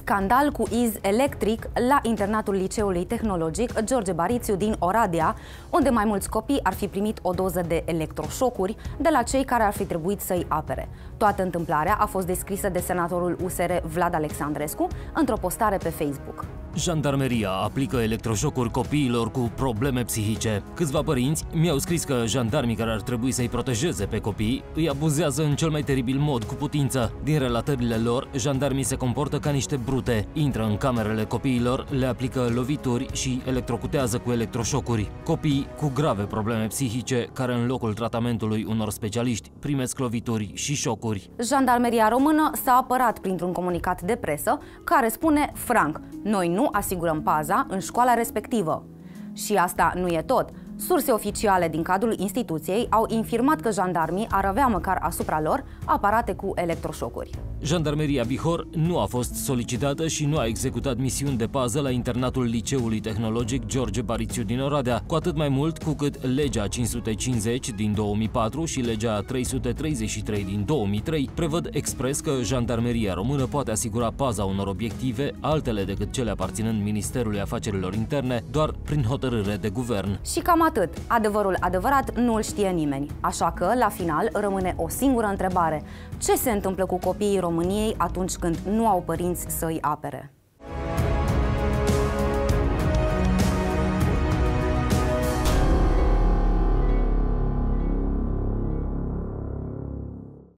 Scandal cu iz electric la internatul Liceului Tehnologic George Barițiu din Oradea, unde mai mulți copii ar fi primit o doză de electroșocuri de la cei care ar fi trebuit să-i apere. Toată întâmplarea a fost descrisă de senatorul USR Vlad Alexandrescu într-o postare pe Facebook. Jandarmeria aplică electroșocuri copiilor cu probleme psihice. Câțiva părinți mi-au scris că jandarmii care ar trebui să-i protejeze pe copii îi abuzează în cel mai teribil mod cu putință. Din relatările lor, jandarmii se comportă ca niște brute. Intră în camerele copiilor, le aplică lovituri și electrocutează cu electroșocuri. Copii cu grave probleme psihice care în locul tratamentului unor specialiști primesc lovituri și șocuri. Jandarmeria română s-a apărat printr-un comunicat de presă care spune franc: noi nu asigurăm paza în școala respectivă. Și asta nu e tot. Surse oficiale din cadrul instituției au infirmat că jandarmii ar avea măcar asupra lor aparate cu electroșocuri. Jandarmeria Bihor nu a fost solicitată și nu a executat misiuni de pază la internatul Liceului Tehnologic George Barițiu din Oradea, cu atât mai mult cu cât legea 550 din 2004 și legea 333 din 2003 prevăd expres că jandarmeria română poate asigura paza unor obiective, altele decât cele aparținând Ministerului Afacerilor Interne, doar prin hotărâre de guvern. Și cam atât. Adevărul adevărat nu îl știe nimeni. Așa că, la final, rămâne o singură întrebare: ce se întâmplă cu copiii României atunci când nu au părinți să îi apere?